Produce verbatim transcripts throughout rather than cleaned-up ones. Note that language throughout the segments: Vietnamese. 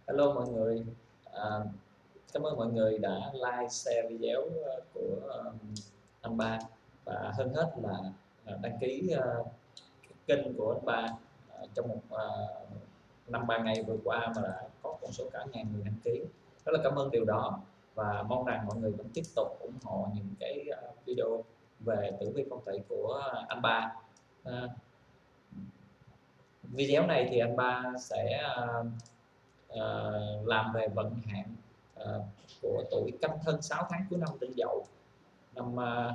Hello mọi người, à, cảm ơn mọi người đã like, share video ờ, của ờ, anh Ba, và hơn hết là ờ, đăng ký ờ, kênh của anh Ba ờ, trong một ờ, năm ba ngày vừa qua mà đã có con số cả ngàn người đăng ký. Rất là cảm ơn điều đó, và mong rằng mọi người vẫn tiếp tục ủng hộ những cái ờ, video về tử vi phong thủy của anh Ba. À, video này thì anh Ba sẽ ờ, ờ, làm về vận hạn ờ, của tuổi Canh Thân sáu tháng cuối năm Đinh Dậu năm uh,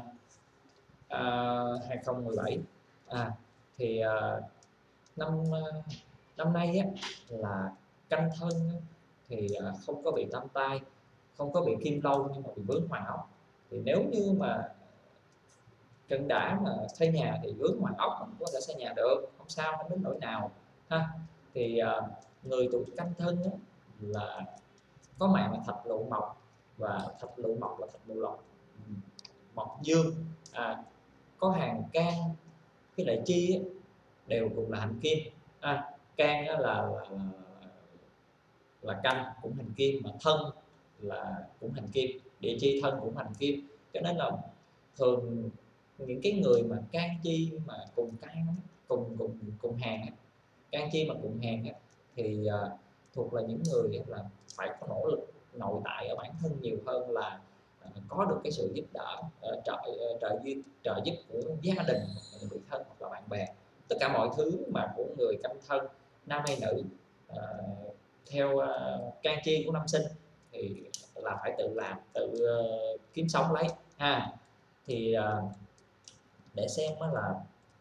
uh, hai không một bảy. À, thì uh, năm uh, năm nay á, là Canh Thân á, thì uh, không có bị tam tai, không có bị kim lâu, nhưng mà bị vướng hoàng ốc. Thì nếu như mà Trần đã mà xây nhà thì vướng hoàng ốc mình có thể xây nhà được, không sao, không đến nỗi nào ha. Thì uh, người tuổi Canh Thân á, là có mạng là thạch lụ mộc, và thạch lụ mộc là thạch lụ lộc, mộc dương, à, có hàng can với lại chi á, đều cùng là hành kim. À, can là, là, là, là canh cũng hành kim, mà thân là cũng hành kim, địa chi thân cũng hành kim. Cho nên là thường những cái người mà can chi mà cùng can cùng cùng cùng hàng can chi mà cùng hàng thì uh, thuộc là những người là phải có nỗ lực nội tại ở bản thân nhiều hơn là uh, có được cái sự giúp đỡ, uh, trợ uh, trợ duyên trợ giúp của gia đình, người thân hoặc là bạn bè. Tất cả mọi thứ mà của người Canh Thân, nam hay nữ, uh, theo uh, can chi của năm sinh thì là phải tự làm, tự uh, kiếm sống lấy ha. Thì uh, để xem là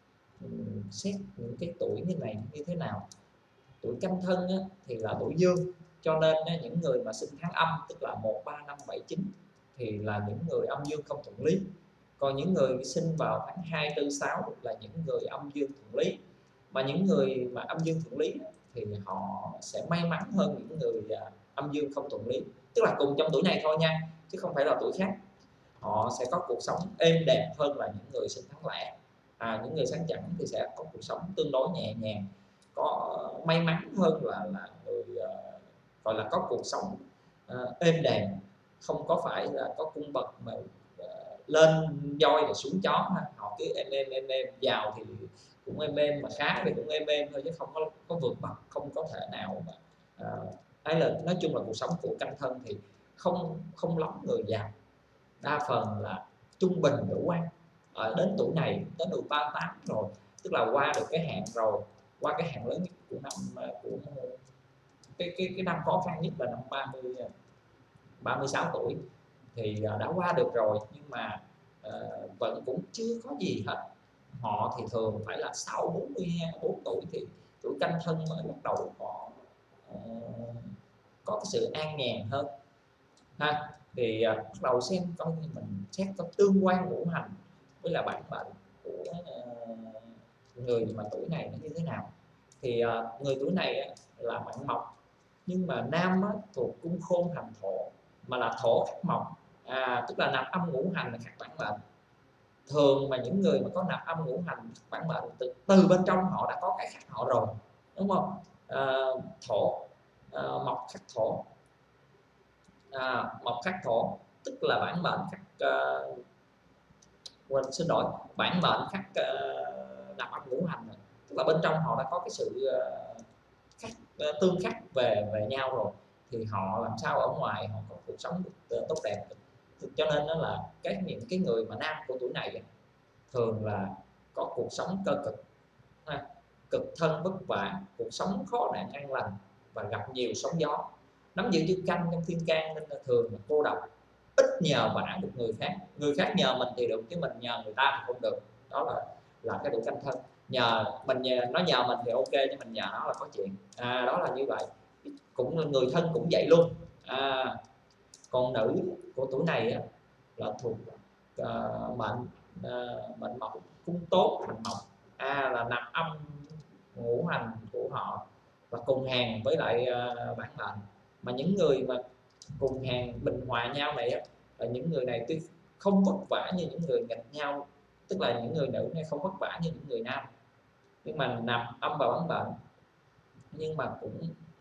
um, xét những cái tuổi như này như thế nào. Tuổi Canh Thân á, thì là tuổi dương, cho nên á, những người mà sinh tháng âm tức là một ba năm bảy chín thì là những người âm dương không thuận lý. Còn những người sinh vào tháng hai tư sáu là những người âm dương thuận lý. Mà những người mà âm dương thuận lý thì họ sẽ may mắn hơn những người à, âm dương không thuận lý, tức là cùng trong tuổi này thôi nha, chứ không phải là tuổi khác. Họ sẽ có cuộc sống êm đẹp hơn là những người sinh tháng lẻ. À, những người sáng chẵn thì sẽ có cuộc sống tương đối nhẹ nhàng, có may mắn hơn là là người uh, gọi là có cuộc sống uh, êm đềm, không có phải là có cung bậc mà uh, lên voi rồi xuống chó ha. Họ cứ êm êm êm êm, giàu thì cũng êm êm, mà khá thì cũng êm êm thôi, chứ không có có vượt bậc, không có thể nào mà uh, ấy. Là nói chung là cuộc sống của Canh Thân thì không không lắm người giàu, đa phần là trung bình đủ ăn. Ở đến tuổi này tới được ba mươi tám rồi, tức là qua được cái hạn rồi, qua cái hạn lớn nhất của năm của cái cái cái năm khó khăn nhất là năm ba mươi ba mươi sáu tuổi thì đã qua được rồi, nhưng mà uh, vẫn cũng chưa có gì hết. Họ thì thường phải là sau bốn mươi bốn tuổi thì tuổi Canh Thân mới bắt đầu có uh, có cái sự an nhàn hơn ha. Thì uh, bắt đầu xem coi như mình xét có tương quan ngũ hành với là bản mệnh của uh, người mà tuổi này nó như thế nào. Thì uh, người tuổi này uh, là mạng mộc, nhưng mà nam á, thuộc cung khôn hành thổ, mà là thổ khắc mộc, à, tức là nạp âm ngũ hành là khắc bản mệnh. Thường mà những người mà có nạp âm ngũ hành bản mệnh từ, từ bên trong họ đã có cái khắc họ rồi, đúng không? À, thổ, à, mộc khắc thổ, à, mộc khắc thổ tức là bản mệnh khắc uh, quên xin lỗi bản mệnh khắc uh, nạp âm ngũ hành, tức là bên trong họ đã có cái sự uh, khắc, uh, tương khắc về về nhau rồi, thì họ làm sao ở ngoài họ có cuộc sống được uh, tốt đẹp. Cho nên đó là các những cái người mà nam của tuổi này thường là có cuộc sống cơ cực ha, cực thân vất vả, cuộc sống khó nạn an lành và gặp nhiều sóng gió. Nắm giữ chữ Canh trong thiên can nên là thường là cô độc, ít nhờ vả được người khác. Người khác nhờ mình thì được, chứ mình nhờ người ta thì không được. Đó là là cái tuổi Canh Thân. Nhờ mình, nhờ nó nhờ mình thì ok, nhưng mình nhờ nó là có chuyện, à, đó là như vậy. Cũng là người thân cũng vậy luôn. À, còn nữ của tuổi này á, là thuộc uh, mệnh uh, mệnh mộc cung tốt hành mộc, a là nạp âm ngũ hành của họ và cùng hàng với lại uh, bản mệnh. Mà những người mà cùng hàng bình hòa nhau này á, là những người này tuy không vất vả như những người nghịch nhau, tức là những người nữ này không vất vả như những người nam, nhưng mà nạp âm vào bản mệnh, nhưng mà cũng ít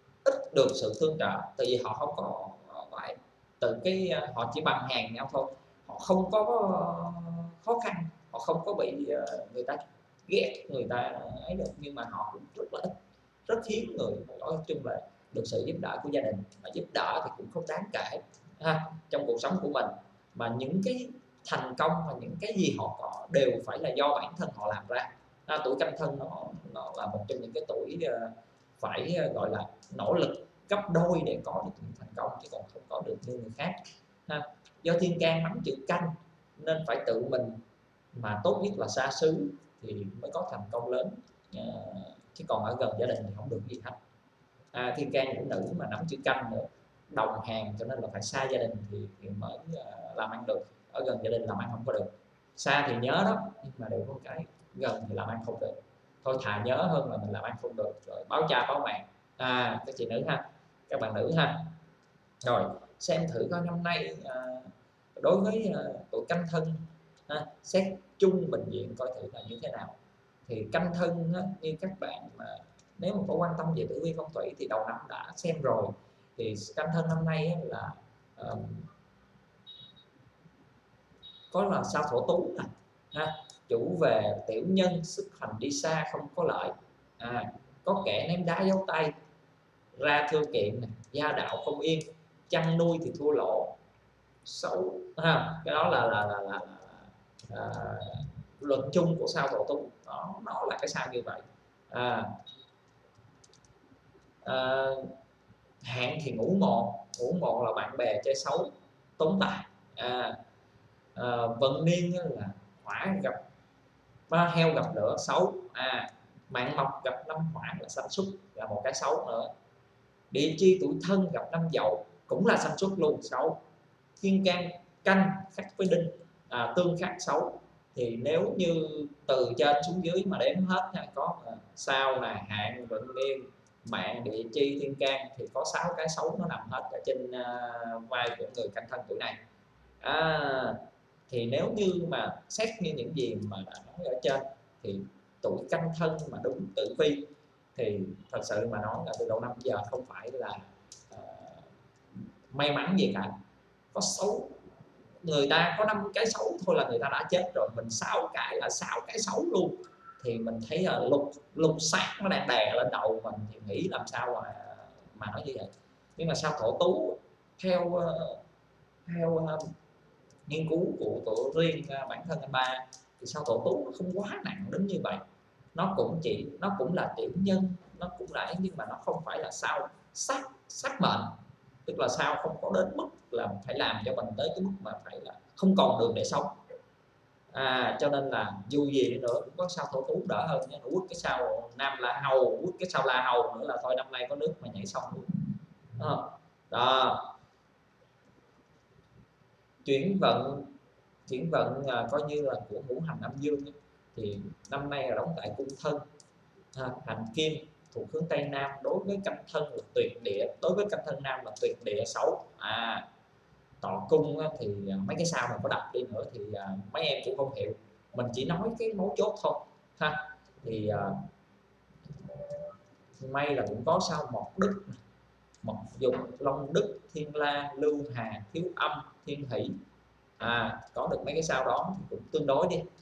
được sự tương trợ, tại vì họ không có phải từ cái họ chỉ bằng hàng nhau thôi, họ không có khó khăn, họ không có bị người ta ghét, người ta ấy được, nhưng mà họ cũng rất là ít, rất hiếm người. Nói chung là được sự giúp đỡ của gia đình, mà giúp đỡ thì cũng không đáng kể ha, trong cuộc sống của mình. Mà những cái thành công và những cái gì họ có đều phải là do bản thân họ làm ra. À, tuổi Canh Thân nó, nó là một trong những cái tuổi uh, phải uh, gọi là nỗ lực gấp đôi để có được những thành công, chứ còn không có được như người khác ha. Do thiên can nắm chữ Canh nên phải tự mình, mà tốt nhất là xa xứ thì mới có thành công lớn, uh, chứ còn ở gần gia đình thì không được gì hết. À, thiên can của nữ mà nắm chữ Canh nữa, đồng hàng, cho nên là phải xa gia đình thì, thì mới uh, làm ăn được, ở gần gia đình làm ăn không có được. Xa thì nhớ đó, nhưng mà đều có cái gần thì làm ăn không được, thôi thà nhớ hơn là mình làm ăn không được, rồi báo cha báo mẹ. À, các chị nữ ha, các bạn nữ ha. Rồi xem thử coi năm nay à, đối với à, tuổi Canh Thân ha, xét chung bệnh viện coi thử là như thế nào. Thì Canh Thân ha, như các bạn mà nếu mà có quan tâm về tử vi phong thủy thì đầu năm đã xem rồi, thì Canh Thân năm nay là um, có là sao Thổ Tú nè ha, chủ về tiểu nhân, sức hành đi xa không có lợi, à, có kẻ ném đá dấu tay, ra thư kiện này, gia đạo không yên, chăn nuôi thì thua lỗ, xấu ha. Cái đó là là là, là, là, là luật chung của sao Thổ Tú, nó nó là cái sao như vậy. À, à, hạn thì ngũ ngọ, ngũ ngọ là bạn bè chơi xấu, tốn tài. À, à, vận niên là hỏa gặp ba, heo gặp lửa xấu. À, mạng mộc gặp năm hỏa là sanh xuất, là một cái xấu nữa. Địa chi tuổi Thân gặp năm Dậu cũng là sanh xuất luôn, xấu. Thiên can Canh khắc với Đinh, à, tương khắc xấu. Thì nếu như từ trên xuống dưới mà đếm hết ha, có sao là hạn, vận niên, mạng, địa chi, thiên can, thì có sáu cái xấu nó nằm hết ở trên uh, vai của người Canh Thân tuổi này. À, thì nếu như mà xét như những gì mà đã nói ở trên thì tuổi Canh Thân mà đúng tử vi thì thật sự mà nói là từ đầu năm giờ không phải là uh, may mắn gì cả. Có xấu, người ta có năm cái xấu thôi là người ta đã chết rồi, mình sáu cái là sáu cái xấu luôn, thì mình thấy là lục lục xác nó đang đè lên đầu mình, thì nghĩ làm sao mà mà nói như vậy. Nhưng mà sao Thổ Tú theo theo nghiên cứu của tổ riêng bản thân anh ba thì sao Thổ Tú nó không quá nặng đến như vậy, nó cũng chỉ nó cũng là tiểu nhân, nó cũng là, nhưng mà nó không phải là sao sát sát mệnh, tức là sao không có đến mức là phải làm cho mình tới cái mức mà phải là không còn đường để sống. À, cho nên là dù gì nữa cũng có sao Thổ Tú đỡ hơn nhé, nó quất cái sao Nam La Hầu, quất cái sao La Hầu nữa là thôi năm nay có nước mà nhảy xong luôn đó, đó. Chuyển vận chuyển vận à, coi như là của ngũ hành âm dương ấy, thì năm nay là đóng tại cung Thân, à, hành kim thuộc hướng Tây Nam, đối với Canh Thân là tuyệt địa, đối với Canh Thân Nam là tuyệt địa xấu. À, tọa cung á, thì mấy cái sao mà có đập đi nữa thì à, mấy em cũng không hiểu, mình chỉ nói cái mấu chốt thôi ha. Thì à, may là cũng có sao Mộc Đức, Mộc Dục, Long Đức, Thiên La, Lưu Hà, Thiếu Âm, Thiên Hỷ. À, có được mấy cái sao đó thì cũng tương đối đi.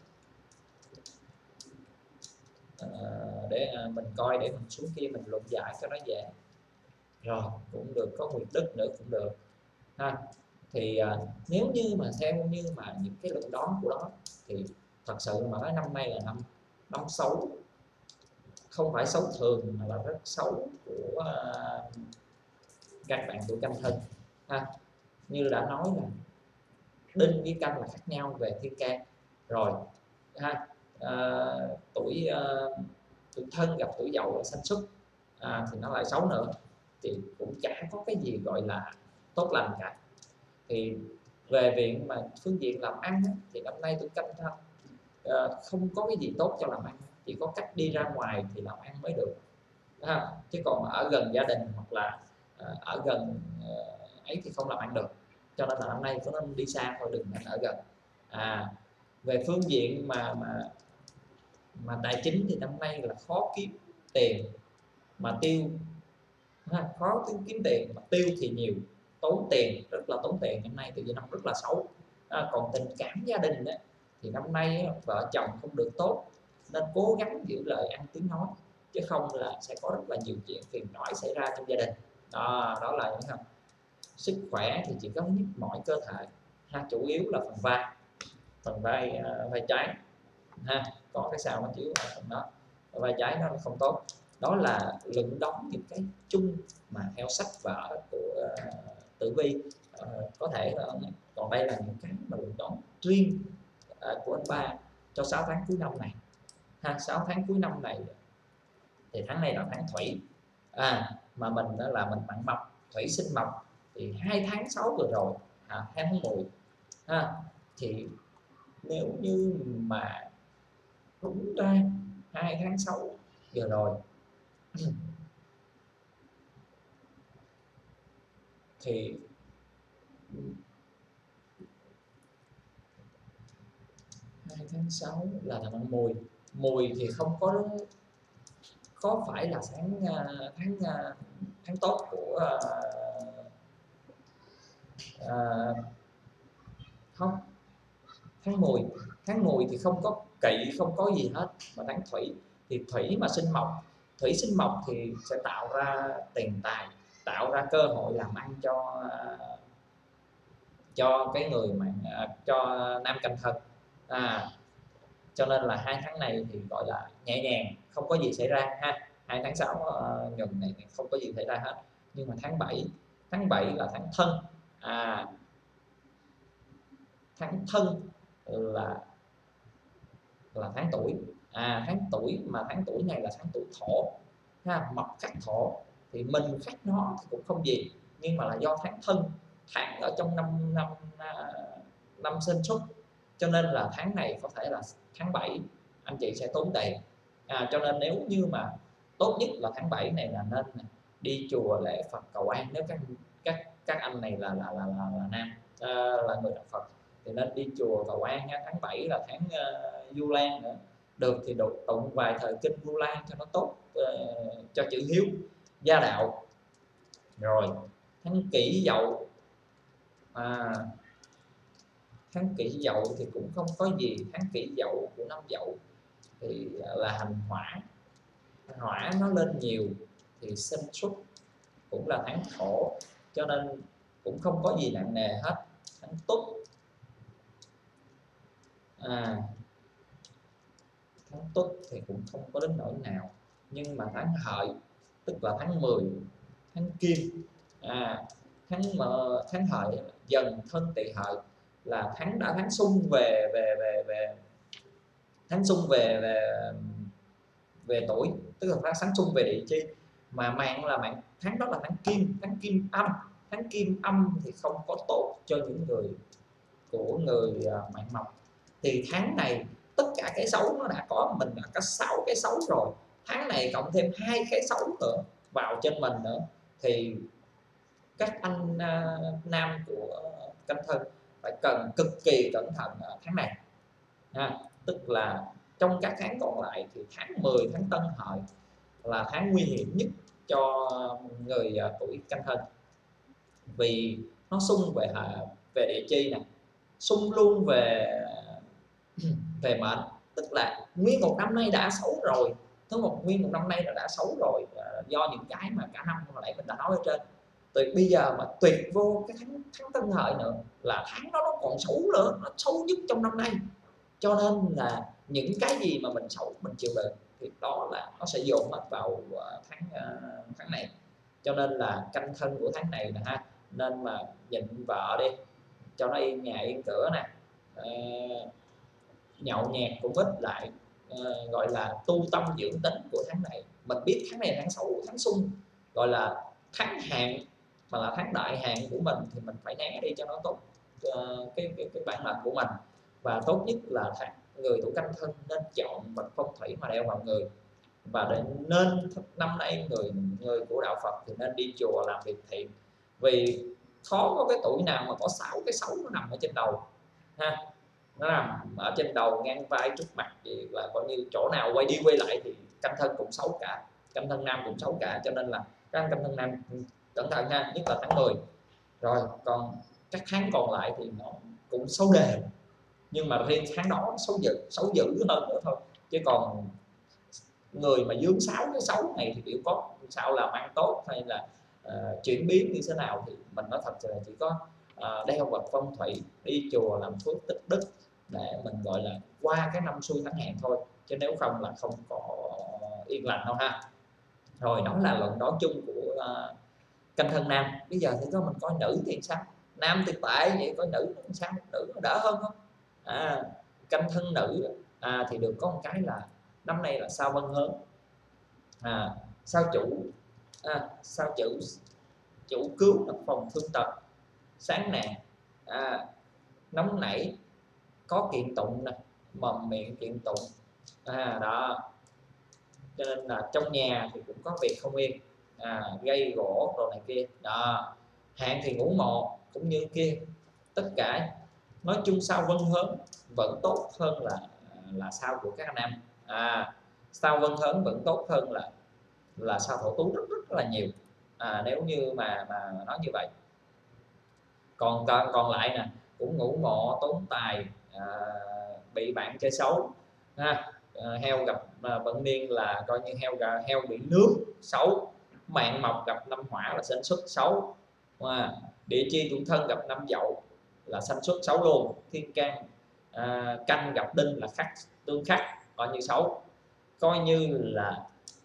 À, để à, mình coi để mình xuống kia mình luận giải cho nó dễ. Rồi cũng được, có Nguyệt Đức nữa cũng được ha. Thì à, nếu như mà theo như mà những cái luận đoán của đó thì thật sự mà nói năm nay là năm năm xấu, không phải xấu thường mà là rất xấu của à, các bạn tuổi Canh Thân ha. Như đã nói là Đinh với Canh là khác nhau về thiên can rồi ha. À, tuổi à, tuổi Thân gặp tuổi Dậu là sanh xuất, à, thì nó lại xấu nữa, thì cũng chả có cái gì gọi là tốt lành cả. Thì về viện mà phương diện làm ăn thì năm nay tuổi Canh Thân à, không có cái gì tốt cho làm ăn, chỉ có cách đi ra ngoài thì làm ăn mới được ha. Chứ còn ở gần gia đình hoặc là à, ở gần à, ấy thì không làm ăn được, cho nên là năm nay có nên đi xa thôi, đừng nên ở gần. À, về phương diện mà mà mà tài chính thì năm nay là khó kiếm tiền mà tiêu ha, khó kiếm, kiếm tiền mà tiêu thì nhiều, tốn tiền, rất là tốn tiền. Năm nay tự nhiên năm rất là xấu. À, còn tình cảm gia đình á, thì năm nay á, vợ chồng không được tốt, nên cố gắng giữ lời ăn tiếng nói, chứ không là sẽ có rất là nhiều chuyện phiền toái xảy ra trong gia đình. Đó, đó là những không. Sức khỏe thì chỉ có nhức mỏi cơ thể ha, chủ yếu là phần vai, phần vai uh, vai trái ha, có cái sao nó chiếu ở phần đó, vai trái nó không tốt. Đó là luận đóng những cái chung mà theo sách vở của uh, tử vi. Uh, có thể là còn đây là những cái mà luận đóng riêng uh, của anh ba cho sáu tháng cuối năm này ha. Sáu tháng cuối năm này thì tháng này là tháng thủy, à, mà mình đó là mình mặn mộc, thủy sinh mộc, thì hai tháng sáu vừa rồi, à, hai tháng mười ha, thì nếu như mà đúng ra hai tháng sáu vừa rồi thì hai tháng sáu là tháng mùi, mùi thì không có, có phải là tháng tháng tháng tốt của uh, không, tháng mùi, tháng mùi thì không có kỵ, không có gì hết, mà tháng thủy thì thủy mà sinh mộc, thủy sinh mộc thì sẽ tạo ra tiền tài, tạo ra cơ hội làm ăn cho cho cái người mà cho nam canh thân, à, cho nên là hai tháng này thì gọi là nhẹ nhàng, không có gì xảy ra ha. Hai tháng sáu uh, nhuần này không có gì xảy ra hết. Nhưng mà tháng bảy, tháng bảy là tháng thân, à, tháng thân là là tháng tuổi, à, tháng tuổi mà tháng tuổi này là tháng tuổi thổ ha, mộc khắc thổ, thì mình khắc nó thì cũng không gì, nhưng mà là do tháng thân, tháng ở trong năm năm năm sinh xuất, cho nên là tháng này có thể là tháng bảy anh chị sẽ tốn tiền, à, cho nên nếu như mà tốt nhất là tháng bảy này là nên đi chùa lễ Phật cầu an, nếu các các các anh này là là là là, là nam, à, là người đạo Phật thì nên đi chùa cầu an nha. Tháng bảy là tháng uh, Vu Lan nữa, được thì đọc tụng vài thời kinh Vu Lan cho nó tốt, uh, cho chữ hiếu gia đạo. Rồi tháng Kỷ Dậu, à, tháng Kỷ Dậu thì cũng không có gì, tháng Kỷ Dậu của năm Dậu thì là hành hỏa, hỏa nó lên nhiều thì sinh xuất cũng là tháng thổ, cho nên cũng không có gì nặng nề hết. Tháng Tuất, à, tháng Tuất thì cũng không có đến nỗi nào, nhưng mà tháng Hợi tức là tháng mười, tháng Kim, à, tháng tháng Hợi Dần Thân Tỵ Hợi là tháng đã tháng xung về về về về tháng xung về về về tuổi, tức là tháng sáng xung về địa chi, mà mạng là mạng tháng đó là tháng Kim, tháng Kim âm, tháng Kim âm thì không có tốt cho những người của người mạng mộc. Thì tháng này tất cả cái xấu nó đã có, mình đã có sáu cái xấu rồi, tháng này cộng thêm hai cái xấu nữa vào trên mình nữa, thì các anh uh, nam của canh thân phải cần cực kỳ cẩn thận ở tháng này ha. Tức là trong các tháng còn lại thì tháng mười, tháng Tân Hợi là tháng nguy hiểm nhất cho người uh, tuổi canh thân, vì nó xung về về địa chi nè, xung luôn về về mệnh, tức là nguyên một năm nay đã xấu rồi, thứ một nguyên một năm nay là đã xấu rồi, do những cái mà cả năm hồi nãy mình đã nói ở trên. Tuyệt bây giờ mà tuyệt vô cái tháng, tháng Tân Hợi nữa là tháng đó nó còn xấu nữa, nó xấu nhất trong năm nay, cho nên là những cái gì mà mình xấu mình chịu đựng thì đó là nó sẽ dồn hết vào tháng tháng này. Cho nên là canh thân của tháng này nè ha, nên mà nhịn vợ đi cho nó yên nhà yên cửa nè, à, nhậu nhẹt cũng ít lại, à, gọi là tu tâm dưỡng tính của tháng này. Mình biết tháng này tháng xấu, tháng xung, gọi là tháng hạn mà là tháng đại hạn của mình thì mình phải né đi cho nó tốt uh, cái, cái cái bản mệnh của mình. Và tốt nhất là tháng, người tuổi canh thân nên chọn vật phong thủy mà đeo vào người, và để nên năm nay người người của đạo Phật thì nên đi chùa làm việc thiện, vì khó có cái tuổi nào mà có sáu cái xấu nó nằm ở trên đầu ha, nó nằm ở trên đầu ngang vai trước mặt, thì là coi như chỗ nào quay đi quay lại thì canh thân cũng xấu cả, canh thân nam cũng xấu cả. Cho nên là các anh canh thân nam cẩn thận nha, nhất là tháng mười. Rồi còn các tháng còn lại thì nó cũng xấu đề, nhưng mà riêng tháng đó xấu dữ xấu dữ hơn nữa thôi. Chứ còn người mà dướng sáu cái xấu này thì đều có sao làm ăn tốt hay là uh, chuyển biến như thế nào thì mình nói thật là chỉ có uh, đeo vật phong thủy, đi chùa làm phước tích đức để mình gọi là qua cái năm xuôi tháng hẹn thôi, chứ nếu không là không có yên lành đâu ha. Rồi đó là luận đoán chung của uh, canh thân nam. Bây giờ thì có mình coi nữ thì sao, nam thì tệ vậy, coi nữ thì sao, nữ nó đỡ hơn không? À, canh thân nữ à, thì được có một cái là năm nay là sao vân hớn, à, sao chủ à, sao chủ chủ cứu là phòng thương tật, sáng nè, à, nóng nảy, có kiện tụng nè, mầm miệng kiện tụng, à, đó. Cho nên là trong nhà thì cũng có việc không yên, à, gây gỗ đồ này kia đó. Hạn thì ngũ mộ cũng như kia, tất cả nói chung sao vân hớn vẫn tốt hơn là là sao của các anh em. À, sao vân hớn vẫn tốt hơn là là sao thổ tú rất rất là nhiều, à, nếu như mà mà nói như vậy. Còn còn, còn lại nè cũng ngũ ngọ tốn tài, à, bị bạn chơi xấu ha. À, heo gặp à, vận niên là coi như heo gà heo bị nước xấu, mạng mộc gặp năm hỏa là sinh xuất xấu, à, địa chi tuổi thân gặp năm dậu là sanh xuất xấu luôn. Thiên can à, canh gặp đinh là khắc tương khắc coi như xấu. Coi như là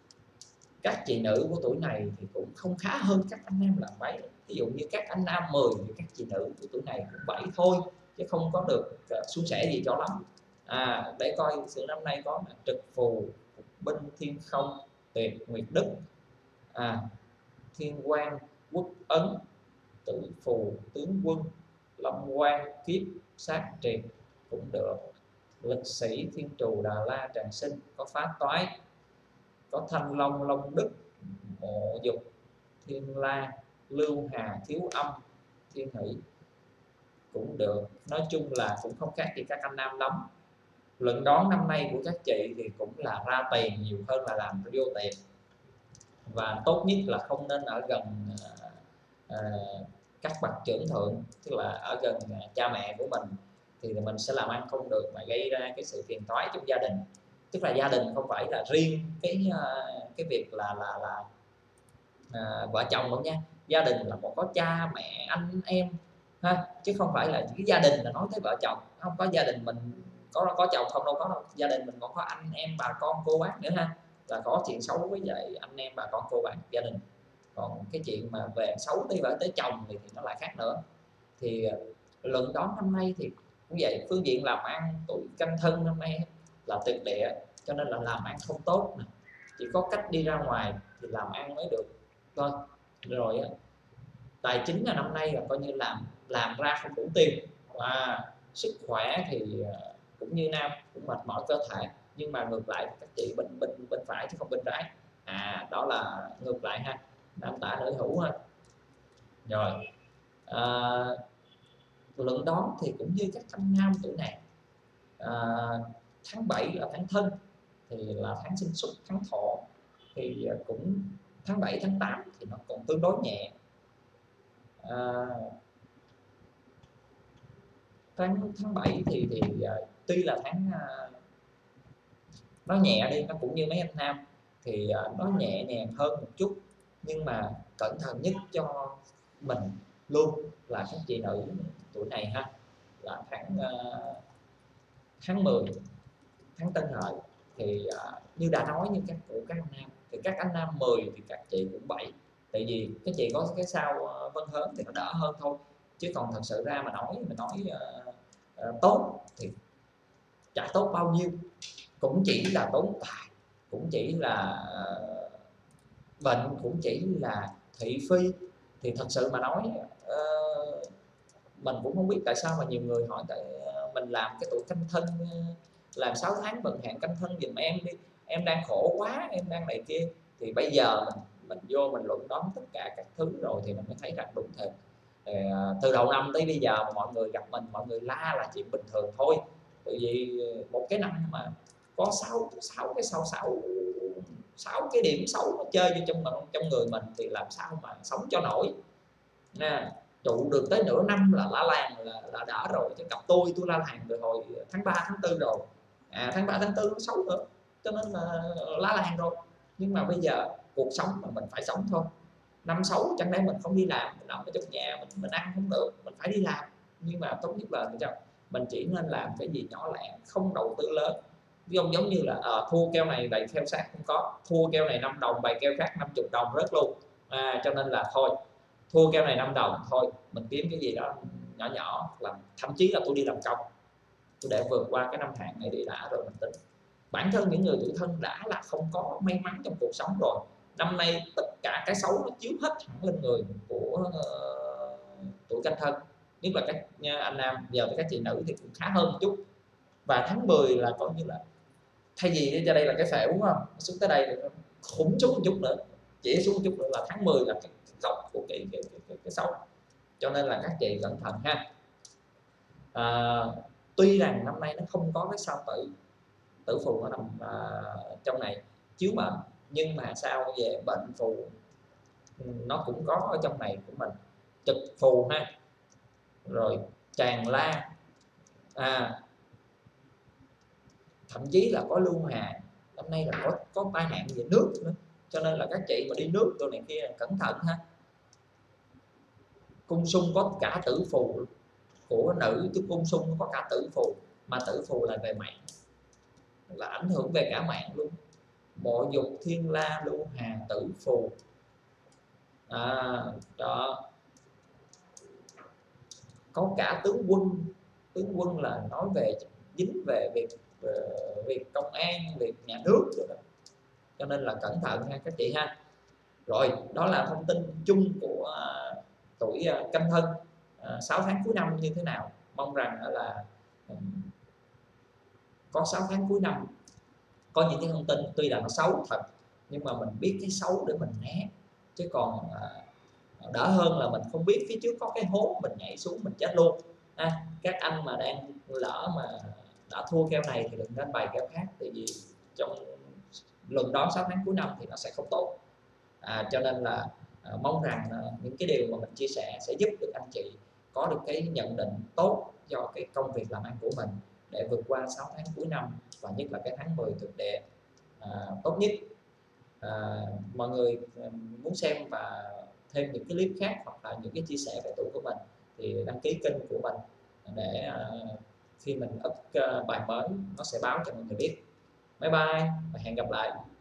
các chị nữ của tuổi này thì cũng không khá hơn các anh nam là mấy. Ví dụ như các anh nam mười thì các chị nữ của tuổi này cũng bảy thôi, chứ không có được uh, suôn sẻ gì cho lắm. À, để coi sự năm nay có là trực phù, binh, thiên không, tuyệt, nguyệt đức, à, thiên quan, quốc ấn, tử phù, tướng quân, long quan, kiếp, sát triệt cũng được. Lực sĩ, thiên trù, đà la, tràng sinh, có phá toái, có thanh long, long đức, mộ dục, thiên la, lưu hà, thiếu âm, thiên hỷ cũng được. Nói chung là cũng không khác gì các anh nam lắm. Luận đoán năm nay của các chị thì cũng là ra tiền nhiều hơn là làm vô tiền, và tốt nhất là không nên ở gần à, các bậc trưởng thượng, tức là ở gần à, cha mẹ của mình thì mình sẽ làm ăn không được, mà gây ra cái sự phiền toái trong gia đình. Tức là gia đình không phải là riêng cái cái việc là là là à, vợ chồng đâu nha, gia đình là còn có cha mẹ anh em ha, chứ không phải là cái gia đình là nói tới vợ chồng. Không có gia đình mình có có chồng không đâu, có đâu, gia đình mình còn có anh em bà con cô bác nữa ha, là có chuyện xấu với vậy anh em bà con cô bác gia đình. Còn cái chuyện mà về xấu tới vợ tới chồng thì, thì nó lại khác nữa. Thì luận đoán năm nay thì cũng vậy, phương diện làm ăn tuổi canh thân năm nay là tuyệt địa, cho nên là làm ăn không tốt nè, chỉ có cách đi ra ngoài thì làm ăn mới được thôi. Rồi tài chính là năm nay là coi như làm làm ra không đủ tiền, và sức khỏe thì cũng như nam cũng mệt mỏi cơ thể, nhưng mà ngược lại các chị bên bên bên phải chứ không bên trái, à đó là ngược lại ha, nam tả nữ hữu ha. Rồi à, luận đoán thì cũng như các anh nam tuổi này, à, tháng bảy là tháng thân thì là tháng sinh xuất, tháng thọ thì cũng tháng bảy tháng tám thì nó còn tương đối nhẹ. À, tháng tháng bảy thì thì uh, tuy là tháng uh, nó nhẹ đi, nó cũng như mấy anh nam thì uh, nó nhẹ nhàng hơn một chút, nhưng mà cẩn thận nhất cho mình luôn là các chị nữ tuổi này ha, là tháng uh, tháng mười, tháng Tân Hợi thì uh, như đã nói như các của các anh nam thì các anh nam mười thì các chị cũng bảy, tại vì các chị có cái sao uh, vân hớn thì nó đỡ hơn thôi, chứ còn thật sự ra mà nói mình nói uh, uh, tốt thì chả tốt bao nhiêu, cũng chỉ là tốn tài, cũng chỉ là uh, bệnh, cũng chỉ là thị phi. Thì thật sự mà nói uh, mình cũng không biết tại sao mà nhiều người hỏi tại uh, mình làm cái tuổi canh thân uh, làm sáu tháng vận hạn canh thân giùm em đi, em đang khổ quá, em đang này kia. Thì bây giờ mình mình vô mình luận đoán tất cả các thứ rồi thì mình mới thấy rằng đúng thật. Uh, từ đầu năm tới bây giờ mà mọi người gặp mình, mọi người la là chuyện bình thường thôi, tại vì một cái năm mà có sáu sáu cái sao sáu sáu cái điểm xấu nó chơi vô trong trong người mình thì làm sao mà sống cho nổi nè. Trụ được tới nửa năm là la làng là, là đã rồi, chứ cặp tôi tôi la làng từ hồi tháng ba tháng tư rồi, à, tháng ba tháng tư nó xấu nữa, cho nên là la làng rồi. Nhưng mà bây giờ cuộc sống mà mình phải sống thôi. Năm xấu chẳng lẽ mình không đi làm, mình nằm ở trong nhà mình, mình ăn không được, mình phải đi làm. Nhưng mà tốt nhất là mình chỉ nên làm cái gì nhỏ lẻ, không đầu tư lớn. Giống giống như là à, thua keo này bày keo khác không có, thua keo này năm đồng bày keo khác năm mươi đồng rớt luôn, à, cho nên là thôi, thua keo này năm đồng thôi, mình kiếm cái gì đó nhỏ nhỏ làm, thậm chí là tôi đi làm công tôi để vượt qua cái năm hạn này đi đã rồi mình tính. Bản thân những người tuổi thân đã là không có may mắn trong cuộc sống rồi, năm nay tất cả cái xấu nó chiếu hết hẳn lên người của uh, tuổi Canh Thân, nhất là các anh nam, giờ thì các chị nữ thì cũng khá hơn một chút. Và tháng mười là coi như là thay vì cho đây là cái phễu đúng không, xuống tới đây thì khủng xuống một chút nữa, chỉ xuống một chút nữa là tháng mười là cái gốc của cái cái, cái, cái, cái xấu. Cho nên là các chị cẩn thận ha. À, tuy rằng năm nay nó không có cái sao tử, tử phù nó nằm à, trong này chiếu mệnh, nhưng mà sao về bệnh phù nó cũng có ở trong này của mình, trực phù ha, rồi tràn la, à, thậm chí là có lưu hà, năm nay là có có tai nạn về nước nữa. Cho nên là các chị mà đi nước rồi này kia cẩn thận ha. Cung xung có cả tử phù của nữ, chứ cung xung có cả tử phù, mà tử phù là về mạng, là ảnh hưởng về cả mạng luôn. Mộ dục thiên la lưu hà tử phù, à, đó. Có cả tướng quân, tướng quân là nói về dính về việc việc công an, việc nhà nước rồi đó. Cho nên là cẩn thận ha các chị ha. Rồi đó là thông tin chung của uh, tuổi uh, Canh Thân uh, sáu tháng cuối năm như thế nào. Mong rằng là um, có sáu tháng cuối năm có những cái thông tin tuy là nó xấu thật, nhưng mà mình biết cái xấu để mình né, chứ còn uh, đỡ hơn là mình không biết phía trước có cái hố mình nhảy xuống mình chết luôn. À, các anh mà đang lỡ mà đã thua keo này thì đừng nên bày keo khác, tại vì trong lần đó sáu tháng cuối năm thì nó sẽ không tốt. À, cho nên là à, mong rằng à, những cái điều mà mình chia sẻ sẽ giúp được anh chị có được cái nhận định tốt cho cái công việc làm ăn của mình để vượt qua sáu tháng cuối năm, và nhất là cái tháng mười thực địa à, tốt nhất. À, mọi người muốn xem và thêm những cái clip khác hoặc là những cái chia sẻ về tuổi của mình thì đăng ký kênh của mình để à, khi mình up uh, bài mới nó sẽ báo cho mọi người biết. Bye bye và hẹn gặp lại.